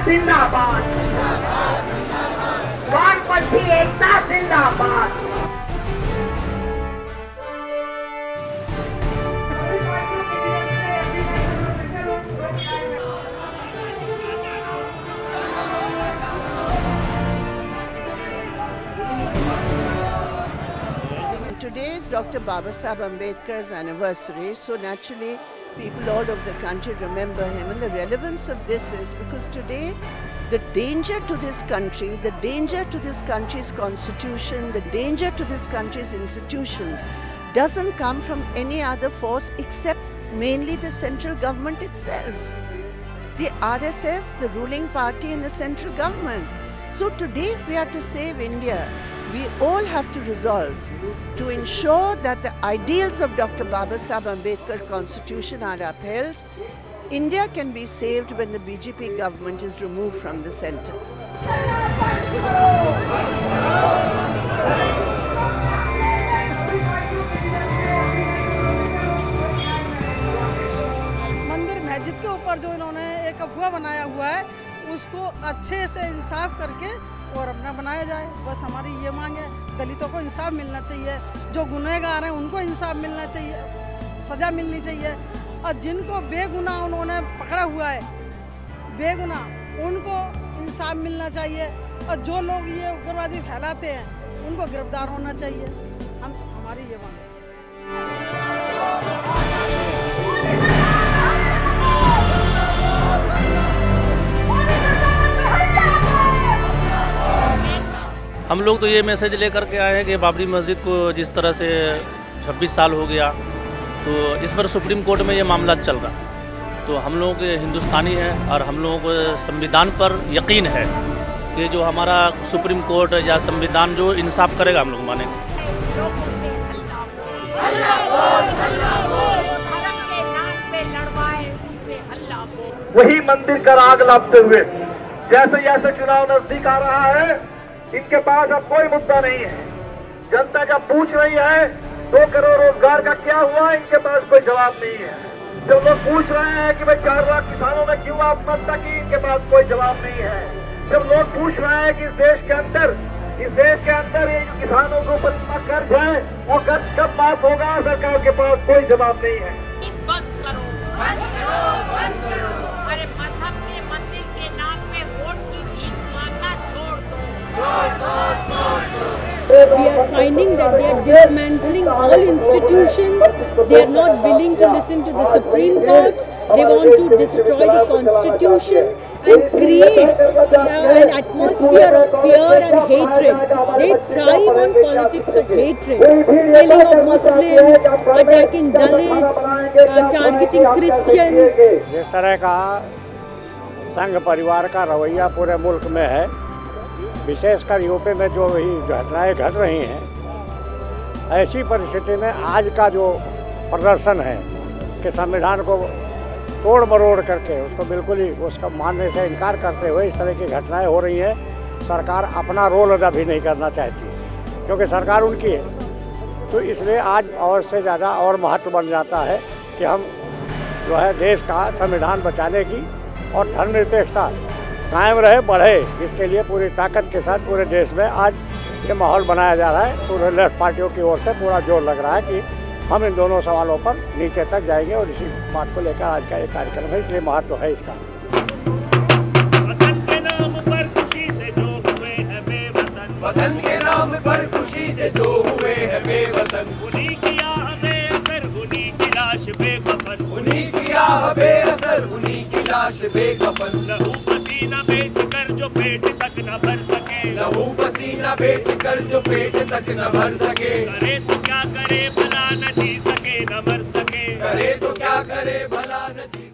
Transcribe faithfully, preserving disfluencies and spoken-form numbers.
जिंदाबाद, वामपंथी एकता जिंदाबाद। Today is Doctor B R Ambedkar's anniversary, so naturally people all over the country remember him, and the relevance of this is because today the danger to this country, the danger to this country's constitution, the danger to this country's institutions doesn't come from any other force except mainly the central government itself. The R S S, the ruling party and the central government. So today if we are to save India, we all have to resolve to ensure that the ideals of Doctor B R Ambedkar Constitution are upheld. India can be saved when the B J P government is removed from the centre. मंदिर मस्जिद के ऊपर जो इन्होंने एक अफवाह बनाया हुआ है, उसको अच्छे से इंसाफ करके और अपना बनाया जाए, बस हमारी ये मांग है। दलितों को इंसाफ मिलना चाहिए, जो गुनहगार हैं उनको इंसाफ मिलना चाहिए, सज़ा मिलनी चाहिए, और जिनको बेगुनाह उन्होंने पकड़ा हुआ है, बेगुनाह उनको इंसाफ मिलना चाहिए, और जो लोग ये उग्रवादी फैलाते हैं उनको गिरफ्तार होना चाहिए। हम हमारी ये मांग है। हम लोग तो ये मैसेज लेकर के आए हैं कि बाबरी मस्जिद को जिस तरह से छब्बीस साल हो गया, तो इस पर सुप्रीम कोर्ट में ये मामला चल रहा, तो हम लोग हिंदुस्तानी हैं और हम लोगों को संविधान पर यकीन है कि जो हमारा सुप्रीम कोर्ट या संविधान जो इंसाफ करेगा हम लोग मानेंगे। वही मंदिर का राग लापते हुए जैसे जैसे चुनाव नजदीक आ रहा है, इनके पास अब कोई मुद्दा नहीं है। जनता जब पूछ रही है दो करोड़ रोजगार का क्या हुआ, इनके पास कोई जवाब नहीं है। जब लोग पूछ रहे हैं कि भाई चार लाख किसानों ने क्यों आत्महत्या की, इनके पास कोई जवाब नहीं है। जब लोग पूछ रहे हैं कि इस देश के अंदर इस देश के अंदर ये जो किसानों के ऊपर इतना कर्ज है, वो कर्ज कब माफ होगा, सरकार के पास कोई जवाब नहीं है। बंद करो, बंद करो, बंद करो। अरे मजहब के मंदिर के नाम पे वोट की भीख मांगना छोड़ दो, छोड़ दो, छोड़ दो। We are finding that they are dismantling all institutions. They are not willing to listen to the Supreme Court. They want to destroy the Constitution and create an atmosphere of fear and hatred. They thrive on politics of hatred, killing of Muslims, attacking Dalits, uh, targeting Christians. जिस तरह का संघ परिवार का रवैया पूरे मुल्क में है, विशेषकर यूपी में जो ही घटनाएं घट रही हैं, ऐसी परिस्थिति में आज का जो प्रदर्शन है कि संविधान को तोड़ मरोड़ करके उसको बिल्कुल ही उसका मानने से इनकार करते हुए इस तरह की घटनाएं हो रही हैं, सरकार अपना रोल अदा भी नहीं करना चाहती क्योंकि सरकार उनकी है। तो इसलिए आज और से ज़्यादा और महत्व बन जाता है कि हम जो है देश का संविधान बचाने की और धर्मनिरपेक्षता कायम रहे, बढ़े, इसके लिए पूरी ताकत के साथ पूरे देश में आज ये माहौल बनाया जा रहा है। पूरे लेफ्ट पार्टियों की ओर से पूरा जोर लग रहा है कि हम इन दोनों सवालों पर नीचे तक जाएंगे और इसी बात को लेकर आज का ये कार्यक्रम है, इसलिए महत्व है इसका। वतन के नाम पर खुशी से जो हुए हैं बेवतन, वतन के नाम पर खुशी से जो हुए हैं बेवतन, उन्हीं किया हमें असर, उन्हीं की लाश बेकफन, उन्हीं किया हमें असर, उन्हीं की लाश बेकफन। लहू पसीना बेच कर जो पेट तक न भर सके, लहू पसीना बेच कर जो पेट तक न भर सके, करे तो क्या करे भला न जी सके न मर सके, करे तो क्या करे भला न जी